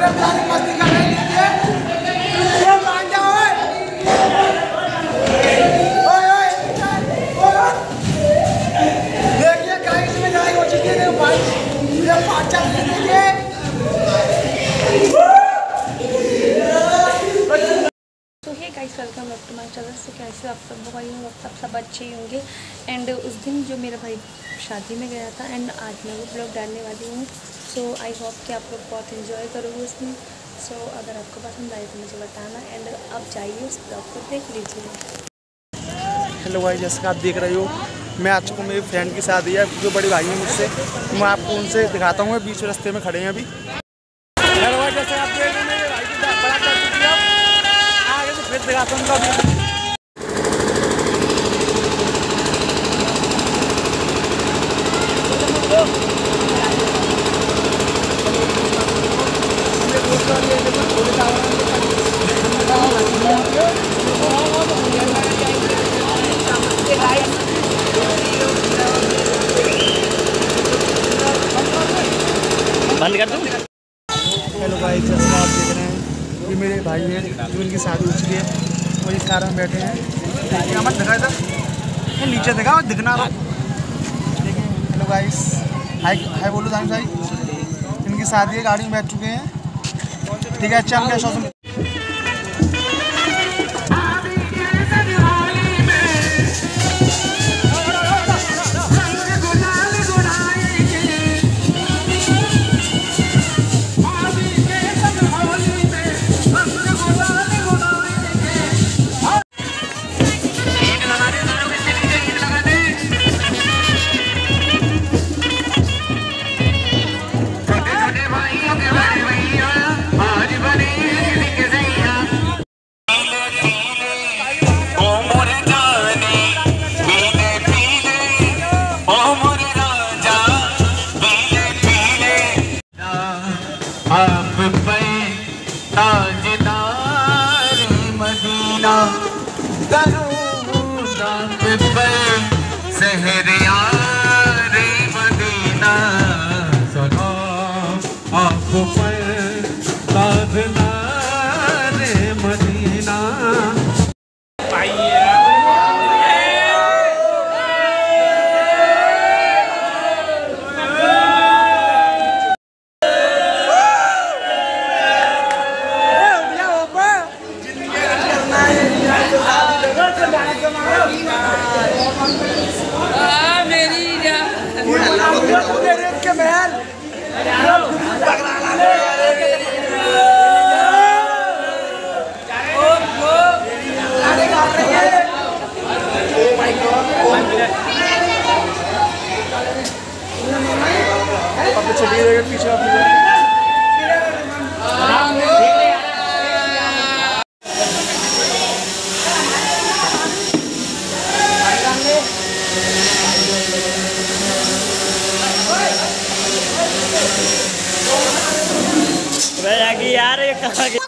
Welcome back to my channel. से कैसे आप सब भाई हूँ, आप सब अच्छे ही होंगे। एंड उस दिन जो मेरा भाई शादी में गया था एंड आज मैं वो ब्लॉग डालने वाली हूँ। सो आई होप कि आप लोग बहुत इन्जॉय करोगे उसमें। सो अगर आपको पसंद आए तो मुझे बताना एंड आप जाइए उस ब्लॉग को देख लीजिए। हेलो भाई, जैसे आप देख रहे हो मैं आ चुका हूँ, मेरी फ्रेंड की शादी है जो बड़ी भाई है मुझसे, तो मैं आपको उनसे दिखाता हूँ। बीच रास्ते में खड़े हैं अभी। हेलो भाई, जैसे आप देख रहे हैं मेरे भाई की बड़ा कर चुकी है, आगे तो फिर दिखाता हूँ उनका। बंद कर दूँ। हेलो भाई, जैसे आप देख रहे हैं ये मेरे भाई हैं जो इनकी शादी हो चुकी है और ये सारा हम बैठे हैं। मत दिखा इधर, नीचे दिखा और दिखना रहा। देखिए हेलो गाइस, हाय हाय बोलो जान भाई। इनकी शादी है, गाड़ी में बैठ चुके हैं। ठीक है, चल गया। यार ये कहाँ गया?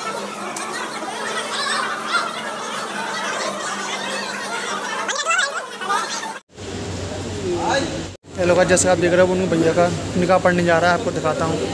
हेलो का जैसे आप देख रहे हो उन भैया का निकाह पढ़ने जा रहा है, आपको दिखाता हूँ।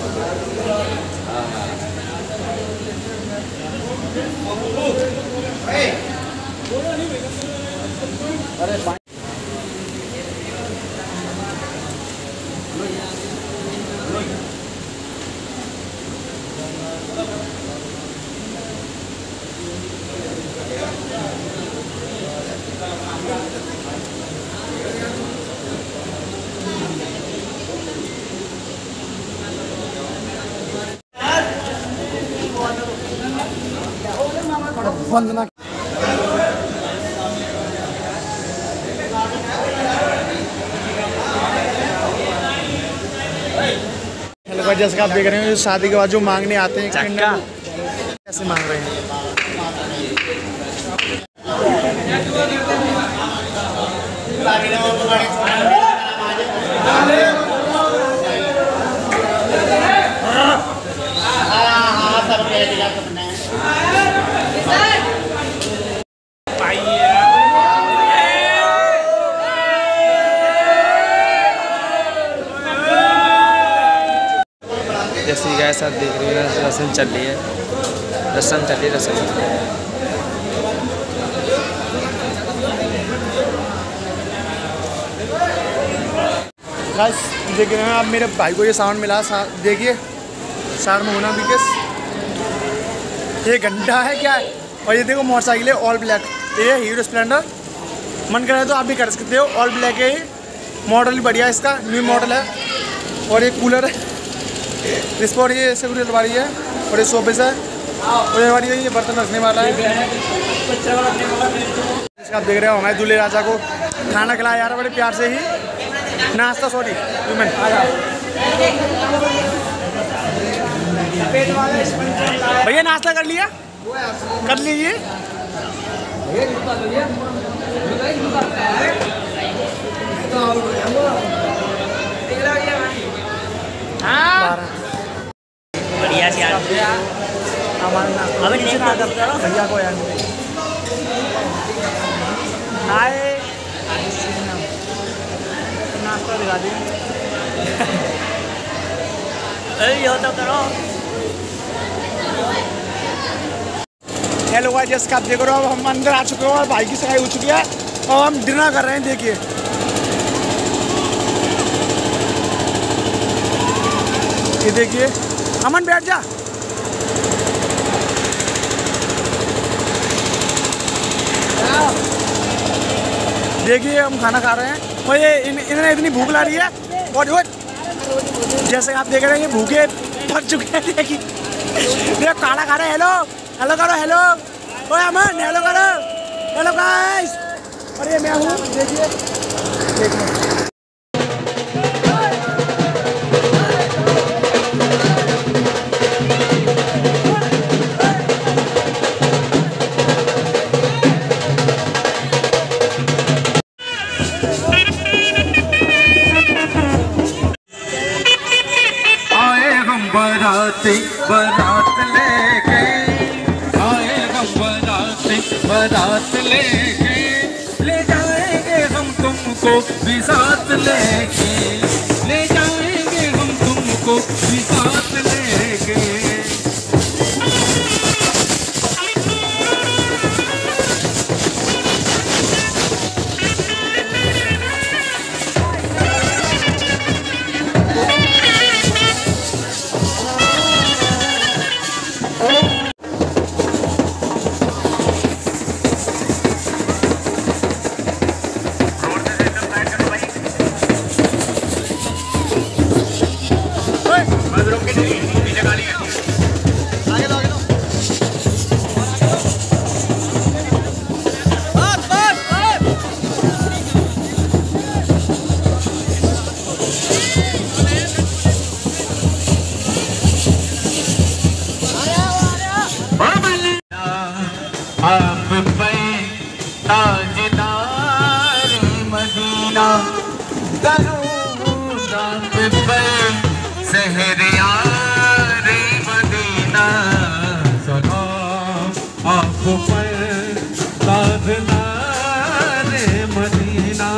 वंदना हेलो भाई, जैसे आप देख रहे हैं शादी के बाद जो मांगने आते हैं कैसे मांग रहे हैं। जैसे गैस आप देख रहे हो रसम चल रही है, रसम चल रही है, रसम। गाइस देख रहे हैं आप मेरे भाई को ये साउंड मिला, देखिए साउंड में होना भी किस ये घंटा है क्या है। और ये देखो मोटरसाइकिल है ऑल ब्लैक, ये हीरो स्प्लेंडर। मन करे तो आप भी कर सकते हो, ऑल ब्लैक है ये, मॉडल भी बढ़िया है इसका, न्यू मॉडल है। और ये कूलर है, इस पर ये सिक्योरिटी वाली है, और ये शोपीस है, और ये वाली है ये बर्तन रखने वाला है। आप देख रहे हो हमारे दूल्हे राजा को खाना खिलाया जा रहा है बड़े प्यार से ही, नाश्ता सॉरी भैया नाश्ता कर लिया, कर लीजिए। बढ़िया से भैया को यार हाय नाश्ता दिखा दी। तो करो। हेलो गाइस, जैसे आप देख रहे हो अब हम अंदर आ चुके हो और भाई की सगाई हो चुकी है और हम डिनर कर रहे हैं। देखिए ये देखिए, अमन बैठ जा। देखिए हम खाना खा रहे हैं और ये इन्हें इतनी भूख ला रही है और जैसे आप देख रहे हैं ये भूखे भर चुके हैं। देखिए खाना खा रहे हैं। हेलो हेलो करो, हेलो ओए अमन, हेलो करो, हेलो गाइस। और ये मैं हूँ, देखिए देखिए। बारात लेके आए हम, बारात लेके ले जाएंगे हम तुमको भी साथ लेके, ले जाएंगे हम तुमको भी साथ लेके। आप पे ताजदार मदीना करूँ, आप पे सहरियार मदीना, सलाम आप पर ताजदार Medina.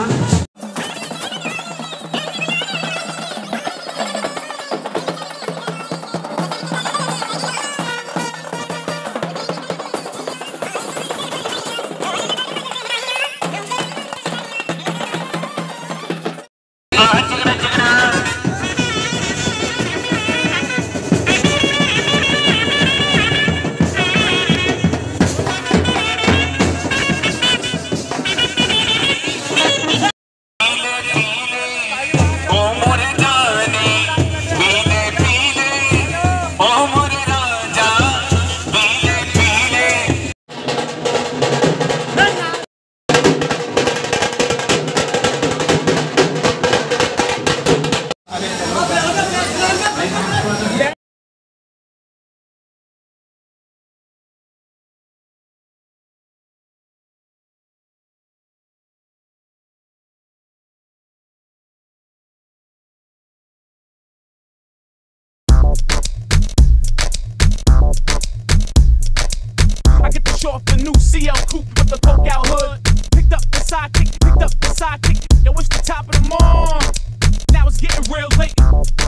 Off the new CL coupe with the poke out hood. Picked up the sidekick, Yo, it's the top of the morning. Now it's getting real late.